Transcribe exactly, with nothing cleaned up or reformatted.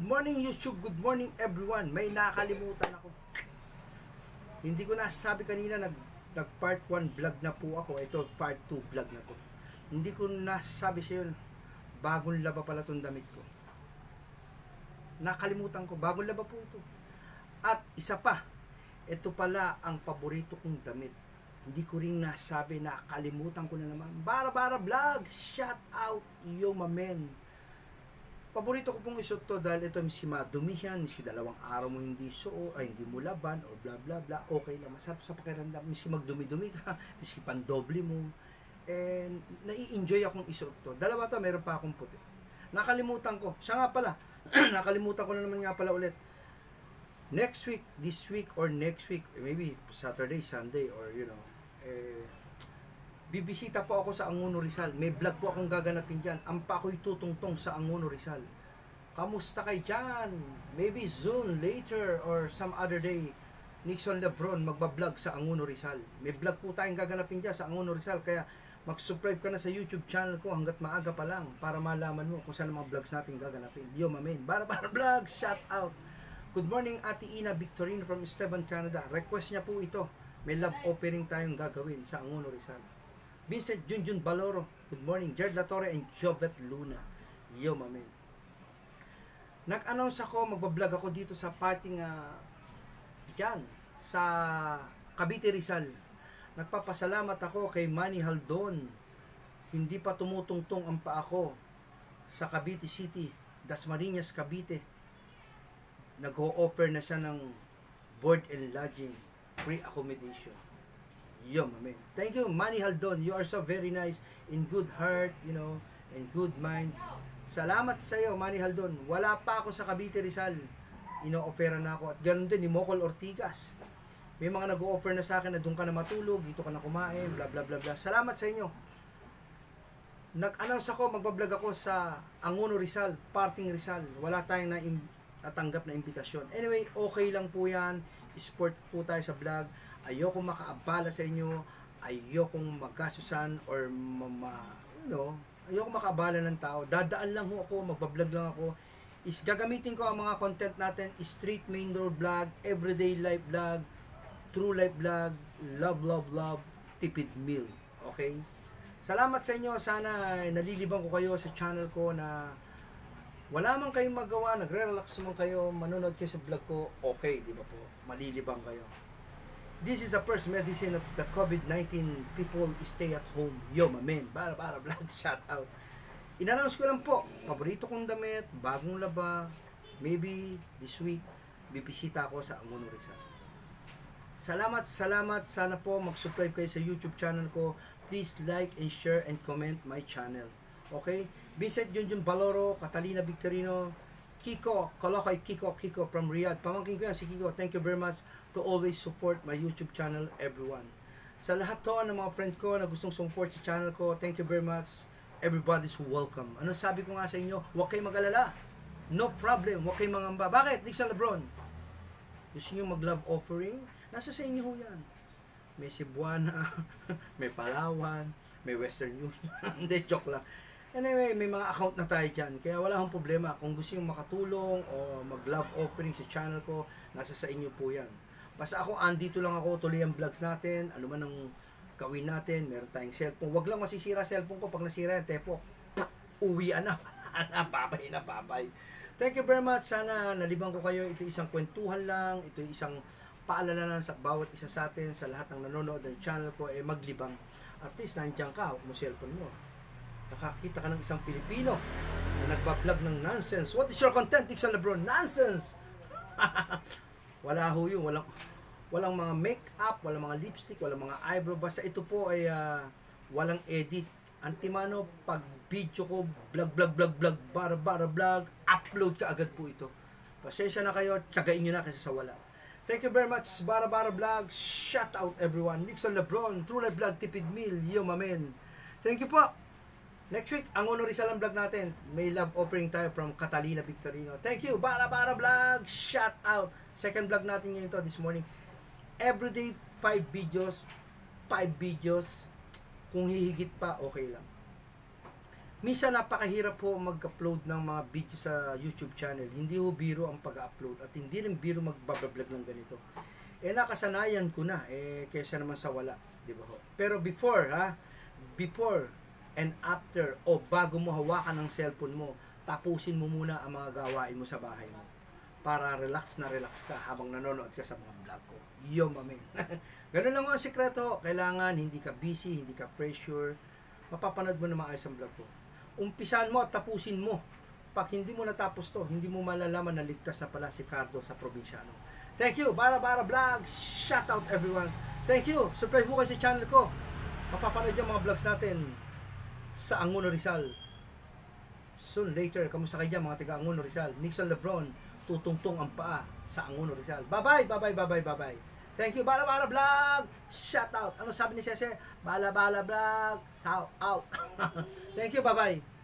morning YouTube, good morning everyone. May nakalimutan ako. Hindi ko nasabi kanina, nag, nag part one vlog na po ako. Ito part two vlog na to. Hindi ko nasabi sa yun, bagong laba pala itong damit ko. Nakalimutan ko, bagong laba po ito. At isa pa, ito pala ang paborito kong damit. Hindi ko rin nasabi, nakalimutan ko na naman. Bara Bara Vlog, shout out, yo mamen. Paborito ko pong isuot to dahil ito si madumihan, si dalawang araw mo hindi suot, ay hindi mo laban, o bla bla bla, okay lang, masarap sa pakiramdam, miski magdumi-dumi ka, miski pandoble mo, and nai-enjoy akong isuot to. Dalawa to, meron pa akong puti. Nakalimutan ko, siya nga pala, nakalimutan ko na naman nga pala ulit. Next week, this week or next week, maybe Saturday, Sunday, or you know, eh, bibisita po ako sa Angono Rizal. May vlog po akong gaganapin dyan. Ang pa ako'y tutungtong sa Angono Rizal. Kamusta kayo dyan? Maybe soon, later, or some other day, Nixon Lebron magbablog sa Angono Rizal. May vlog po tayong gaganapin dyan sa Angono Rizal. Kaya mag-subscribe ka na sa YouTube channel ko hanggat maaga pa lang para malaman mo kung saan mga vlogs natin gaganapin. Yo mamen, Bara Bara Vlog, shout out. Good morning Ate Ina Victorino from Esteban, Canada. Request niya po ito. May love offering tayong gagawin sa Angono Rizal. Vincent Junjun Baloro, good morning. Jared Latorre and Jovet Luna. Yo, mamen. Nag-announce ako, magbablog ako dito sa parting uh, dyan, sa Cavite Rizal. Nagpapasalamat ako kay Manny Haldon. Hindi pa tumutungtong ang paa ko sa Cavite City, Dasmariñas, Cavite. Nag-o-offer na siya ng board and lodging, free accommodation. Yo, mamen. Thank you, Manny Haldon. You are so very nice, in good heart, you know, and good mind. Salamat sa iyo, Manny Haldon. Wala pa ako sa Cavite Rizal. Ino-offera na ako. At ganun din ni Mocol Ortigas. May mga nag-o-offer na sa akin na doon ka na matulog, dito ka na kumain, bla bla bla bla. Salamat sa inyo. Nag-announce ako, magbablog ako sa Angono Rizal, Parting Rizal. Wala tayong na natanggap na imbitasyon. Anyway, okay lang po yan. Sport po tayo sa vlog. Ayokong makaabala sa inyo, ayokong magkasusan or ma, you know, ayokong makaabala ng tao. Dadaan lang ho ako, magbablog lang ako. Is gagamitin ko ang mga content natin, street main road vlog, everyday life vlog, true life vlog, love love love, tipid meal. Okay? Salamat sa inyo, sana nalilibang ko kayo sa channel ko na wala man kayong magawa, nagre-relax man kayo, manonood kayo sa vlog ko, okay, di ba po? Malilibang kayo. This is the first medicine of the COVID nineteen. People stay at home. Yo, mamen. Bara Bara Vlog, shout out. In-announce ko lang po, paborito kong damit, bagong laba, maybe this week, bibisita ako sa Angono Rizal. Salamat, salamat. Sana po mag-subscribe kayo sa YouTube channel ko. Please like and share and comment my channel. Okay? Vincent Junjun Baloro, Catalina Victorino, Kiko, Kalokoy Kiko, Kiko from Riyadh. Pamangkin ko yan si Kiko. Thank you very much to always support my YouTube channel, everyone. Sa lahat to ng mga friend ko na gustong support sa channel ko, thank you very much. Everybody's welcome. Ano sabi ko nga sa inyo? Huwag kayong mag-alala. No problem. Huwag kayong mangamba. Bakit? Nixon Lebron. Gusto nyo mag-love offering? Nasa sa inyo ho yan. May Cebuana, may Palawan, may Western Union. Hindi, joke lang. Anyway, may mga account na tayo dyan. Kaya wala akong problema. Kung gusto nyo makatulong o mag-love offering sa channel ko, nasa sa inyo po yan. Basta ako, andito lang ako, tuloy ang vlogs natin, ano man ang gawin natin, meron tayong cellphone. Huwag lang masisira cellphone ko. Pag nasira yan, tepo, uwian na. Babay na, babay. Thank you very much. Sana nalibang ko kayo. Ito isang kwentuhan lang. Ito isang paalala lang sa bawat isa sa atin, sa lahat ng nanonood ng channel ko, eh maglibang. At least, nandiyan ka, huwag mo cellphone mo. Nakakita ka ng isang Pilipino na nagbablog ng nonsense. What is your content, Nixon Lebron? Nonsense! Wala ho yun. Walang, walang mga make-up, walang mga lipstick, walang mga eyebrow. Basta ito po ay uh, walang edit. Antimano, pag video ko, vlog, vlog, vlog, vlog, bara, bara, vlog, upload ka agad po ito. Pasensya na kayo, tsagain nyo na kasi sa wala. Thank you very much, Bara Bara Vlog. Shout out everyone. Nixon Lebron, True Life Vlog, Tipid Meal, yo mamen. Thank you po. Next week, Angono Rizal ang vlog natin. May love offering tayo from Catalina Victorino. Thank you, Bara Bara Vlog. Shout out. Second vlog natin ngayon to this morning. Everyday, five videos. five videos. Kung hihigit pa, okay lang. Minsan napakahirap po mag-upload ng mga video sa YouTube channel. Hindi ho biro ang pag-upload at hindi rin biro magbablog ng ganito. Eh nakasanayan ko na eh kaysa naman sa wala, di ba ho? Pero before ha, before and after o bago mo hawakan ng cellphone mo, tapusin mo muna ang mga gawain mo sa bahay mo para relax na relax ka habang nanonood ka sa mga vlog ko. Yo, mamin. Ganun lang ang sikreto. Kailangan hindi ka busy, hindi ka pressure. Mapapanood mo na maayos ang vlog ko. Umpisan mo at tapusin mo. Pag hindi mo natapos to, hindi mo malalaman na ligtas na pala si Cardo sa probinsyano. Thank you. Bara Bara Vlog. Shout out everyone. Thank you. Subscribe mo kayo sa channel ko. Mapapanood yung mga vlogs natin sa Angono Rizal. Soon later, kamusta kayo dyan mga taga Angono Rizal? Nixon Lebron, tutungtong ang paa sa Angono Rizal. Bye-bye, bye-bye, bye-bye, bye-bye. Thank you, Bala Bala Vlog. Shout out. Ano sabi ni Sese? Bala Bala Vlog. Shout out. Thank you, bye-bye.